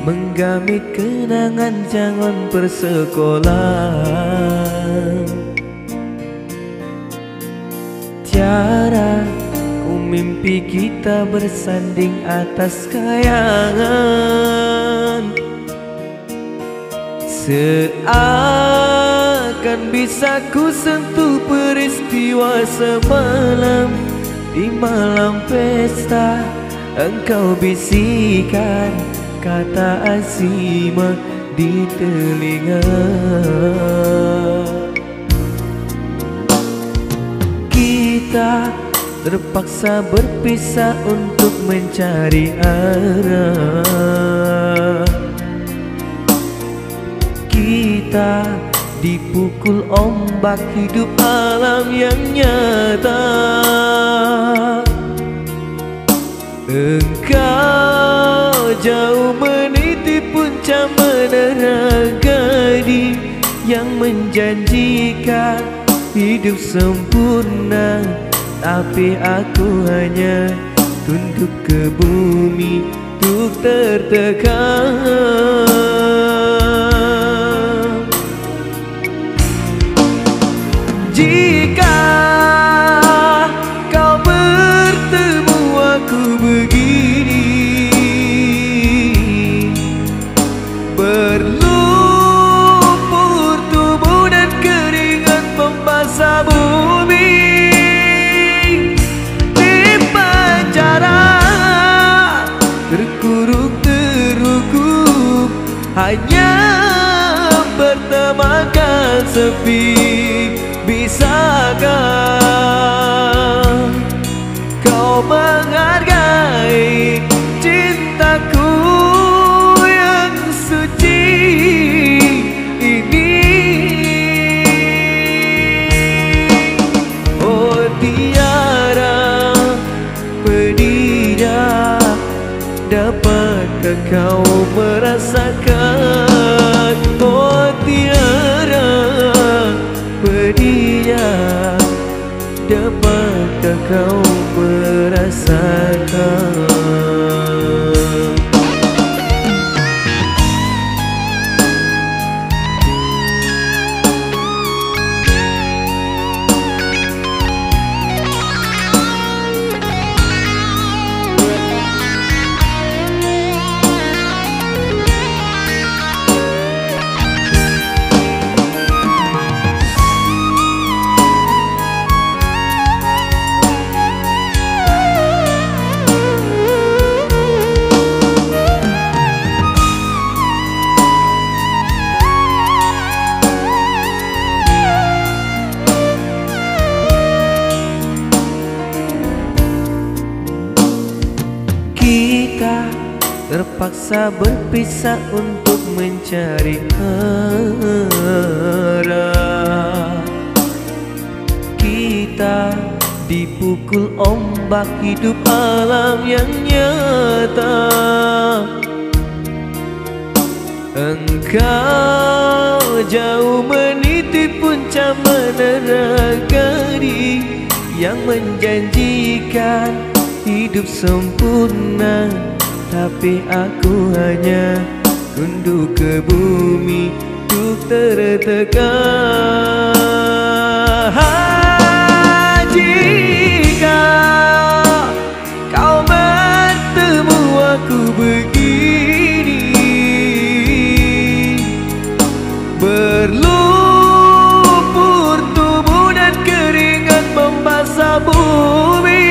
menggamit kenangan zaman persekolahan. Tiara ku mimpi kita bersanding atas kayangan, seakan bisa ku sentuh peristiwa semalam. Di malam pesta engkau bisikan kata azimah di telinga. Kita terpaksa berpisah untuk mencari arah. Kita dipukul ombak hidup alam yang nyata. Engkau jauh meniti puncak menara gading yang menjanjikan hidup sempurna, tapi aku hanya tunduk ke bumi untuk tertekan. Jika kau bertemu aku begini, berlumpur tubuh dan keringat membasah bumi, di penjara terkurung terhukum, hanya bertemankan sepi. Bisakah kau menghargai cintaku yang suci ini? Oh tiara pedihnya, dapatkah kau merasakan? Oh tiara pedihnya, dapatkah kau merasakan? Kita terpaksa berpisah untuk mencari arah. Kita dipukul ombak hidup alam yang nyata. Engkau jauh meniti puncak menara gading yang menjanjikan hidup sempurna, tapi aku hanya tunduk ke bumi untuk tertekan. Jika kau bertemu aku begini, berlumpur tubuh dan keringat membasah bumi,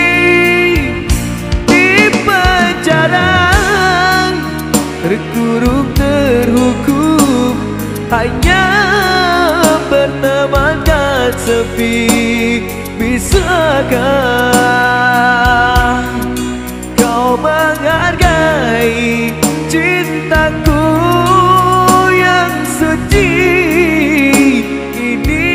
terkurung terhukum, hanya bertemankan sepi. Bisakah kau menghargai cintaku yang suci ini?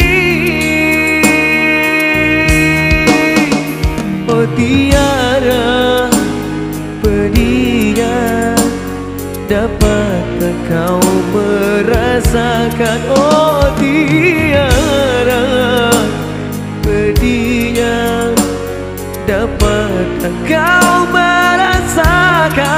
Oh tiara pedihnya, dapatkah kau merasakan? Oh tiara pedihnya, dapatkah kau merasakan?